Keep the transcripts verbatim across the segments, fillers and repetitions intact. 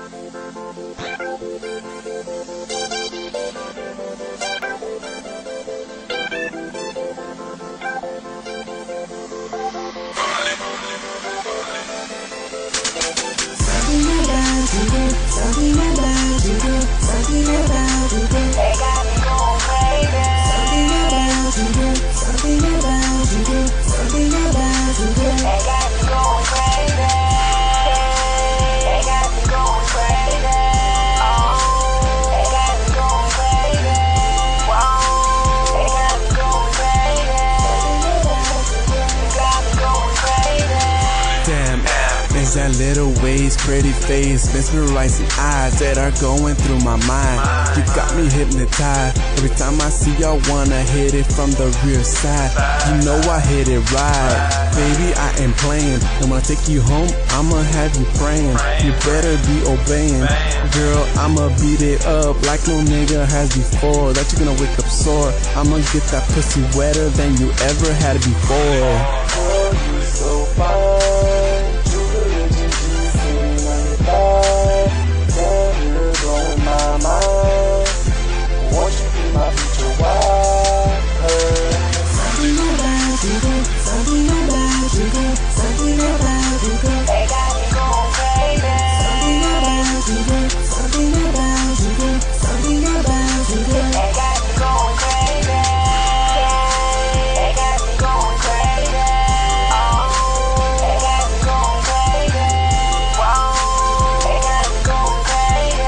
Something about you, girl. Something about you, girl. They got me going crazy. Something about you, girl. Something about you, girl. Something about you, girl. They got me going crazy. They got me going crazy. Oh, they got me going crazy. Whoa, they got me going crazy. Something about you, girl. You got me going crazy. Damn. Is that little waist, pretty face, mesmerizing eyes that are going through my mind. You got me hypnotized. Every time I see y'all wanna hit it from the rear side. You know I hit it right. Baby, I ain't playing. And when I take you home, I'ma have you praying. You better be obeying. Girl, I'ma beat it up like no nigga has before. That you're gonna wake up sore. I'ma get that pussy wetter than you ever had before. Oh, you so fine. Something about you, girl. Something about you, girl. They got me going crazy. Something about you, girl. Something about you, girl. Something about you, girl. They got me going crazy. They got me going crazy. Oh, they got me going crazy. Whoa, they got me going crazy.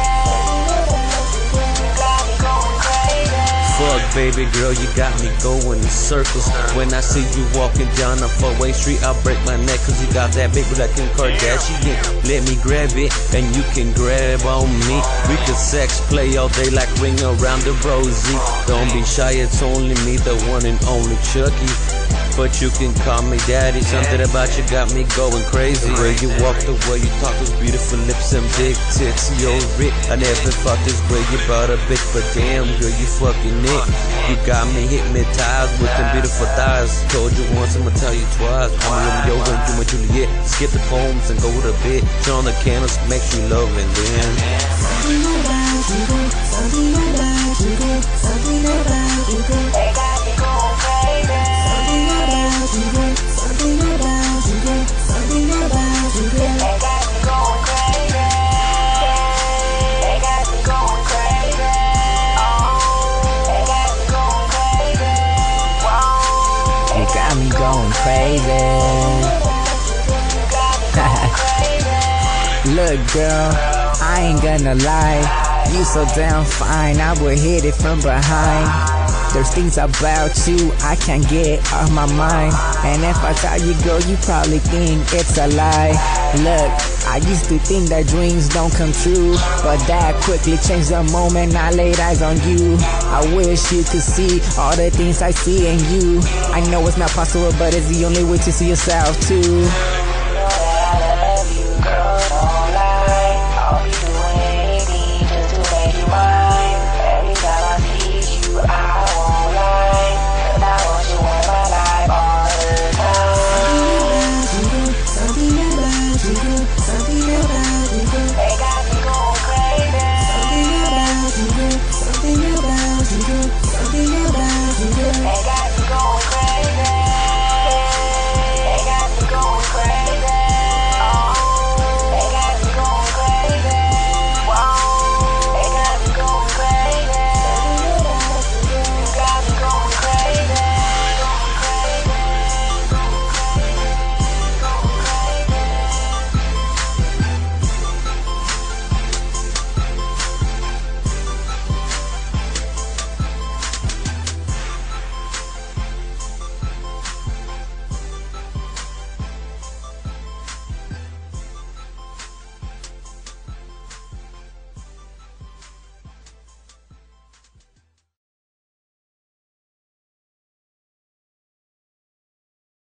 You got me going crazy. Fuck, baby girl, you got me going in circles. When I see you walking down a four-way street, I'll break my neck. Cause you got that big like Kim Kardashian. Let me grab it, and you can grab on me. We can sex play all day like ring around the rosy. Don't be shy, it's only me, the one and only Chucky. But you can call me daddy. Something about you got me going crazy. The way you walk, the way you talk, those beautiful lips and big tits. You're rich. I never thought this way you brought a bitch, but damn, girl, you fucking it. You got me hypnotized with them beautiful thighs. Told you once, I'ma tell you twice. I'm Romeo and you my Juliet. Skip the poems and go to bed. Turn on the candles, make you love and then. Something about you, girl. Something about you, girl. Something about you, girl. They got me going crazy. Something about you, girl. Something about you, girl. Something about you, girl. They got me going crazy. They got me going crazy. Oh, they got me going crazy. Whoa, you got me going crazy. You got me going crazy. Look, girl, I ain't gonna lie, you so damn fine, I would hit it from behind. There's things about you I can't get off my mind. And if I tell you, girl, you probably think it's a lie. Look, I used to think that dreams don't come true, but that quickly changed the moment I laid eyes on you. I wish you could see all the things I see in you. I know it's not possible, but it's the only way to see yourself too.